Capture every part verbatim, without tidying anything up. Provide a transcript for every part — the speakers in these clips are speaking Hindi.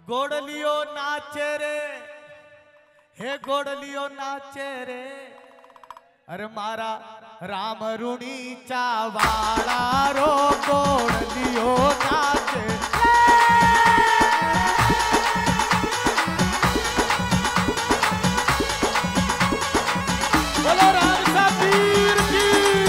गोडलियो नाचे रे, हे गोडलियो नाचे रे, अरे मारा राम रुणीचा वाळा रो गोडलियो नाचे। बोलो राम साबीर की।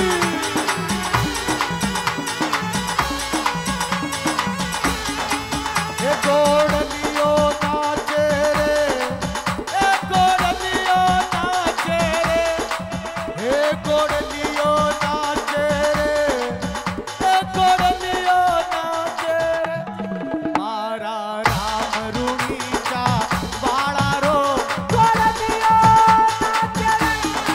हे गोडलियो नाचे रे, हे गोडलियो नाचे रे, हे गोडलियो नाचे रे, हे गोडलियो नाचे रे, मारा राम रुणीचा वाळा रो गोडलियो नाचे रे।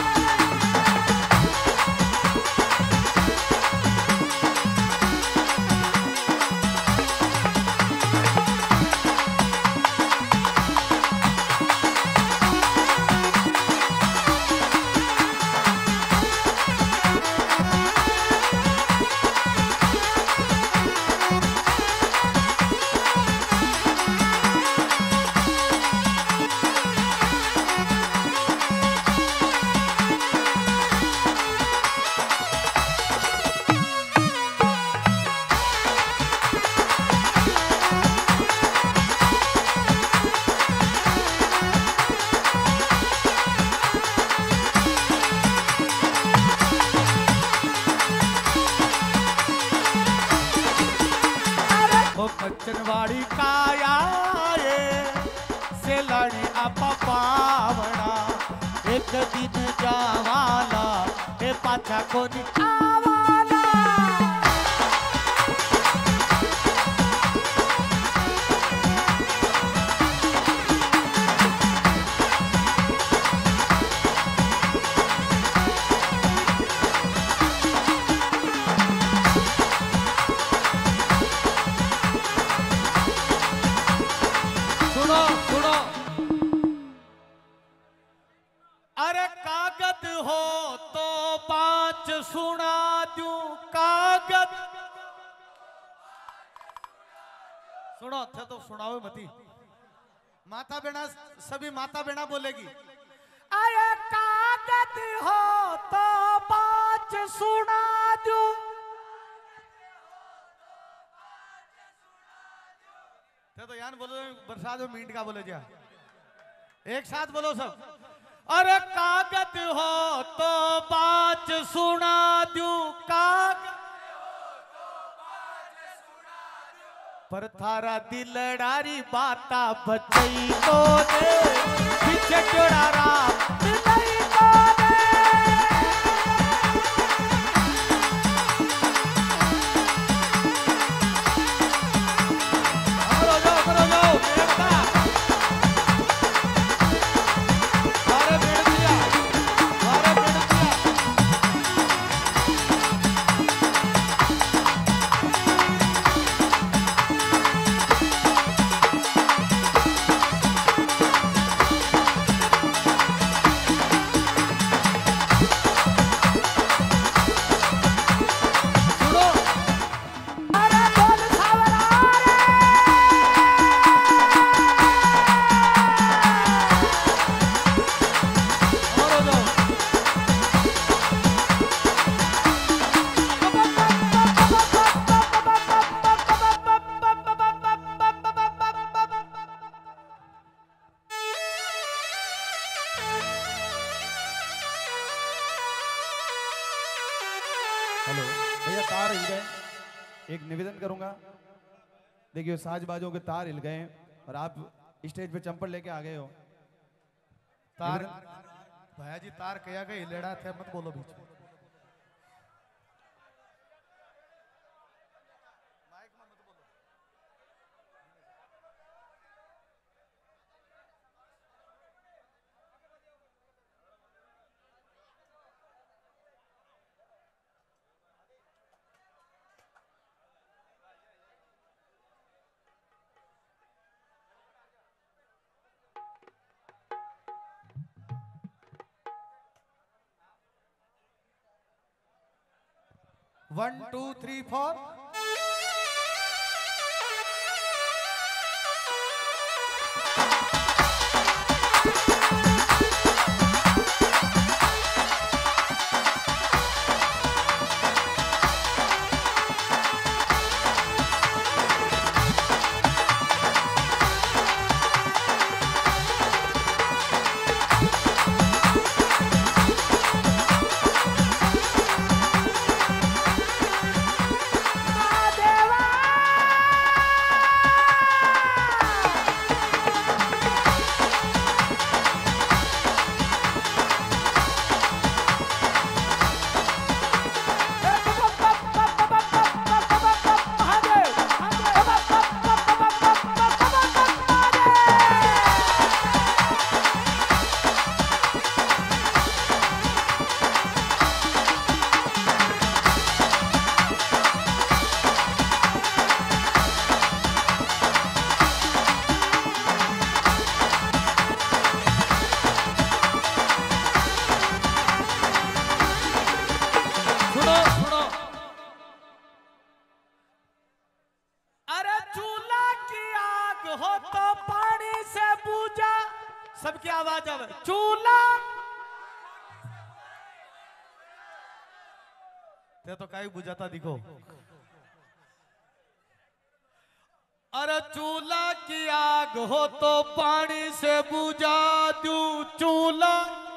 कच्चनवाड़ी काया से लड़ी आपा पावना, एक दिन जावाला ए पाछा कोनी आवाला। सुनो सुनो, अरे कागज हो तो पांच सुना दूं कागज। सुनो थे तो सुनाओ मती। माता बेना सभी माता बेना बोलेगी। अरे कागज हो तो पांच सुना दूं। तो यान बोलो बरसात में मीट का बोले जा, एक साथ बोलो सब। अरे कागज हो तो पांच सुना दूं कागज, पर थारा दिलडारी बाता बचई तो दे, पीछे जोड़ा राम दिलई तो दे। हेलो भैया, तार हिल गए, एक निवेदन करूंगा। देखिए साज बाजों के तार हिल गए और आप स्टेज पे चंपल लेके आ गए हो। तार भैया जी तार कया गए हिलेड़ा थे, मत बोलो बीच में। One two three four. सबकी आवाज आवे चूल्हा ते तो काई बुझाता दिखो। अरे चूल्हा की आग हो तो पानी से बुझा दूं, चूल्हा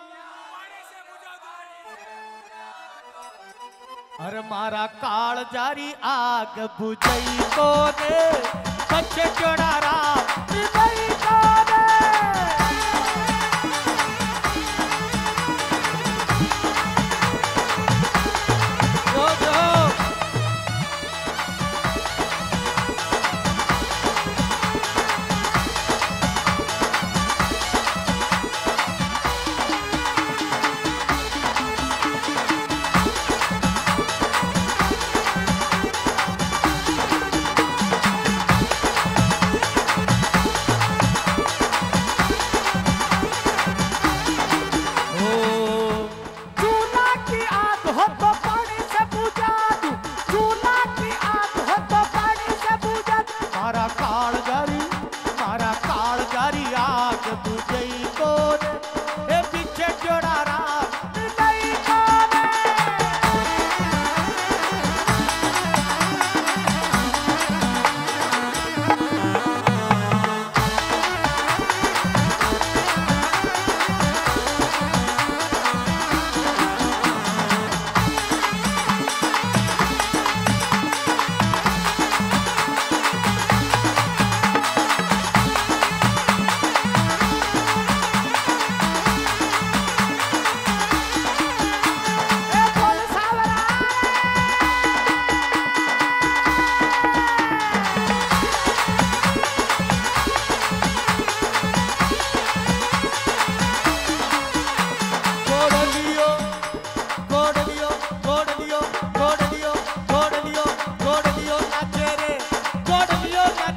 अरे मारा काल जारी आग बुझई को ने बच्चे चढ़ारा बुझई को ने जो जो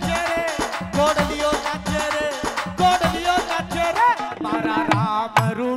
मारा राम रू